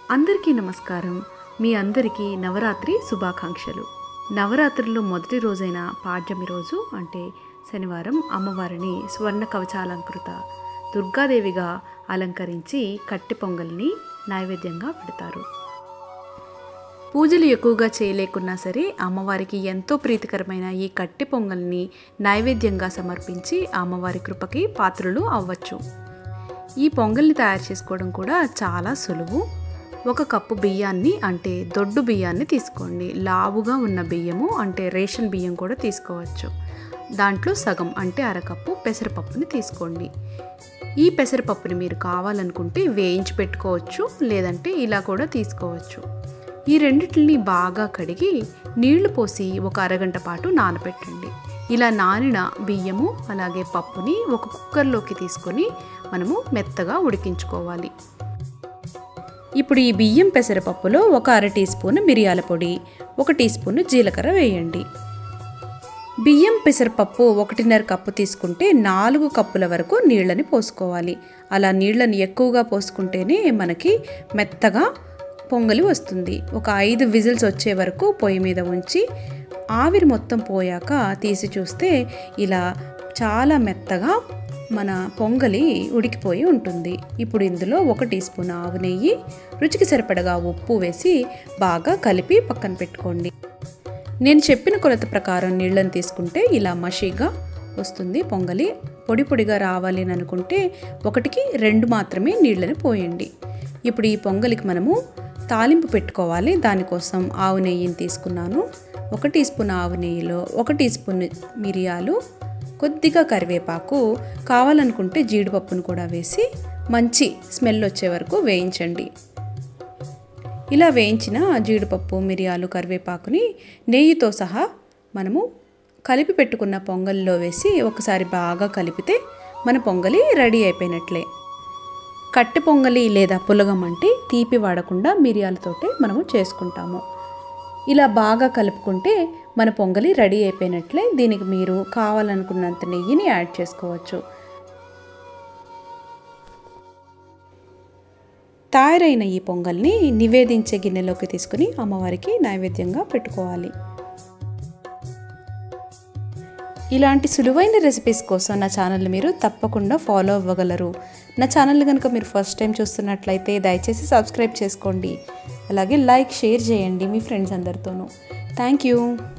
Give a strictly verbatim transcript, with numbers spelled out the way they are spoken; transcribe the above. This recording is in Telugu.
అందరికీ నమస్కారం. మీ అందరికీ నవరాత్రి శుభాకాంక్షలు. నవరాత్రుల్లో మొదటి రోజైన పాడ్యమి రోజు అంటే శనివారం అమ్మవారిని స్వర్ణ కవచాలంకృత దుర్గాదేవిగా అలంకరించి కట్టె పొంగల్ని నైవేద్యంగా పెడతారు. పూజలు ఎక్కువగా చేయలేకున్నా సరే అమ్మవారికి ఎంతో ప్రీతికరమైన ఈ కట్టె పొంగల్ని నైవేద్యంగా సమర్పించి అమ్మవారి కృపకి పాత్రులు అవ్వచ్చు. ఈ పొంగల్ని తయారు చేసుకోవడం కూడా చాలా సులువు. ఒక కప్పు బియ్యాన్ని అంటే దొడ్డు బియ్యాన్ని తీసుకోండి. లావుగా ఉన్న బియ్యము అంటే రేషన్ బియ్యం కూడా తీసుకోవచ్చు. దాంట్లో సగం అంటే అరకప్పు పెసరపప్పుని తీసుకోండి. ఈ పెసరపప్పుని మీరు కావాలనుకుంటే వేయించి పెట్టుకోవచ్చు, లేదంటే ఇలా కూడా తీసుకోవచ్చు. ఈ రెండిటిని బాగా కడిగి నీళ్లు పోసి ఒక అరగంట పాటు నానబెట్టండి. ఇలా నానిన బియ్యము అలాగే పప్పుని ఒక కుక్కర్లోకి తీసుకొని మనము మెత్తగా ఉడికించుకోవాలి. ఇప్పుడు ఈ బియ్యం పెసరపప్పులో ఒక అర టీ స్పూన్ మిరియాల పొడి, ఒక టీ స్పూన్ జీలకర్ర వేయండి. బియ్యం పెసరపప్పు ఒకటిన్నర కప్పు తీసుకుంటే నాలుగు కప్పుల వరకు నీళ్ళని పోసుకోవాలి. అలా నీళ్ళని ఎక్కువగా పోసుకుంటేనే మనకి మెత్తగా పొంగలి వస్తుంది. ఒక ఐదు విజిల్స్ వచ్చే వరకు పొయ్యి మీద ఉంచి ఆవిరి మొత్తం పోయాక తీసి చూస్తే ఇలా చాలా మెత్తగా మన పొంగలి ఉడికిపోయి ఉంటుంది. ఇప్పుడు ఇందులో ఒక టీ స్పూన్ ఆవు నెయ్యి, రుచికి సరిపడగా ఉప్పు వేసి బాగా కలిపి పక్కన పెట్టుకోండి. నేను చెప్పిన కొలత ప్రకారం నీళ్ళని తీసుకుంటే ఇలా మషిగా వస్తుంది పొంగలి. పొడి పొడిగా రావాలి అని అనుకుంటే ఒకటికి రెండు మాత్రమే నీళ్ళని పోయండి. ఇప్పుడు ఈ పొంగలికి మనము తాలింపు పెట్టుకోవాలి. దానికోసం ఆవు నెయ్యిని తీసుకున్నాను. ఒక టీ స్పూన్ ఆవు నెయ్యిలో ఒక టీ స్పూన్ మిరియాలు, కొద్దిగా కరివేపాకు, కావాలనుకుంటే జీడిపప్పును కూడా వేసి మంచి స్మెల్ వచ్చే వరకు వేయించండి. ఇలా వేయించిన జీడిపప్పు, మిరియాలు, కరివేపాకుని నెయ్యితో సహా మనము కలిపి పెట్టుకున్న పొంగల్లో వేసి ఒకసారి బాగా కలిపితే మన పొంగలి రెడీ అయిపోయినట్లే. కట్టె పొంగలి లేదా పులగం అంటే తీపి వాడకుండా మిరియాలతోటే మనము చేసుకుంటాము. ఇలా బాగా కలుపుకుంటే మన పొంగలి రెడీ అయిపోయినట్లే. దీనికి మీరు కావాలనుకున్నంత నెయ్యిని యాడ్ చేసుకోవచ్చు. తయారైన ఈ పొంగల్ని నివేదించే గిన్నెలోకి తీసుకుని అమ్మవారికి నైవేద్యంగా పెట్టుకోవాలి. ఇలాంటి సులువైన రెసిపీస్ కోసం నా ఛానల్ని మీరు తప్పకుండా ఫాలో అవ్వగలరు. నా ఛానల్ కనుక మీరు ఫస్ట్ టైం చూస్తున్నట్లయితే దయచేసి సబ్స్క్రైబ్ చేసుకోండి. అలాగే లైక్, షేర్ చేయండి మీ ఫ్రెండ్స్ అందరితోనూ. Thank you.